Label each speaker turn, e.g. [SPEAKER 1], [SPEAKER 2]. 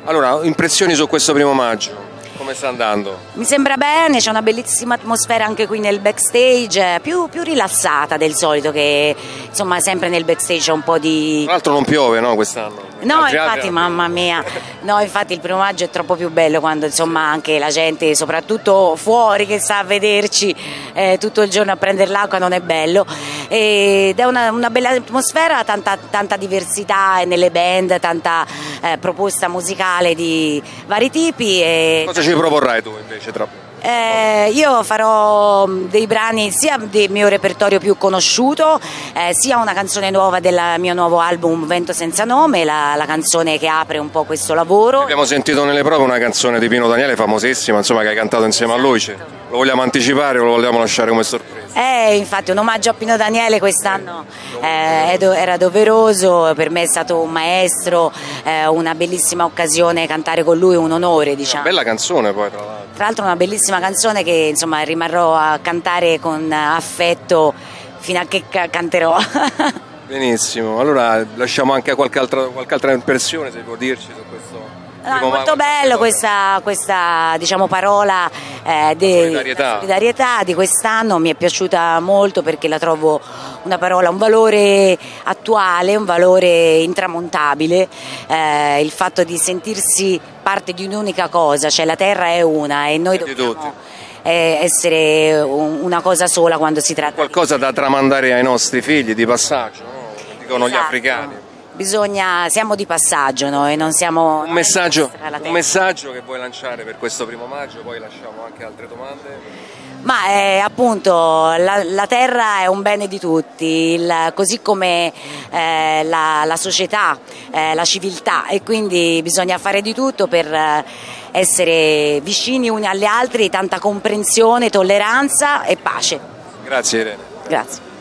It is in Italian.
[SPEAKER 1] Allora, impressioni su questo primo maggio? Come sta andando?
[SPEAKER 2] Mi sembra bene, c'è una bellissima atmosfera anche qui nel backstage, più rilassata del solito, che insomma sempre nel backstage c'è un po' di...
[SPEAKER 1] Tra l'altro non piove, no, quest'anno?
[SPEAKER 2] No, infatti, mamma mia, no, infatti il primo maggio è troppo più bello quando insomma anche la gente, soprattutto fuori, che sta a vederci tutto il giorno a prendere l'acqua, non è bello. Ed è una bella atmosfera, tanta diversità nelle band, tanta proposta musicale di vari tipi.
[SPEAKER 1] Cosa ci proporrai tu invece tra...
[SPEAKER 2] Io farò dei brani sia del mio repertorio più conosciuto, sia una canzone nuova del mio nuovo album Vento senza nome, la canzone che apre un po' questo lavoro.
[SPEAKER 1] Abbiamo sentito nelle prove una canzone di Pino Daniele famosissima, insomma, che hai cantato insieme a lui. Lo vogliamo anticipare o lo vogliamo lasciare come sorpresa?
[SPEAKER 2] Infatti un omaggio a Pino Daniele quest'anno era doveroso, per me è stato un maestro, una bellissima occasione cantare con lui, un onore, diciamo.
[SPEAKER 1] Una bella canzone poi, tra l'altro.
[SPEAKER 2] Tra l'altro una bellissima canzone che insomma rimarrò a cantare con affetto fino a che canterò.
[SPEAKER 1] Benissimo, allora lasciamo anche qualche altra impressione, se può dirci su questo.
[SPEAKER 2] No, è molto bello questa diciamo, parola di solidarietà di quest'anno, mi è piaciuta molto perché la trovo una parola, un valore attuale, un valore intramontabile, il fatto di sentirsi parte di un'unica cosa, cioè la terra è una e noi dobbiamo essere una cosa sola quando si tratta
[SPEAKER 1] qualcosa da tramandare ai nostri figli di passaggio, no? Dicono gli africani.
[SPEAKER 2] Siamo di passaggio noi, non siamo...
[SPEAKER 1] Un messaggio che vuoi lanciare per questo primo maggio, poi lasciamo anche altre domande.
[SPEAKER 2] Ma appunto la terra è un bene di tutti, così come la società, la civiltà, e quindi bisogna fare di tutto per essere vicini uni agli altri, tanta comprensione, tolleranza e pace.
[SPEAKER 1] Grazie Irene.
[SPEAKER 2] Grazie.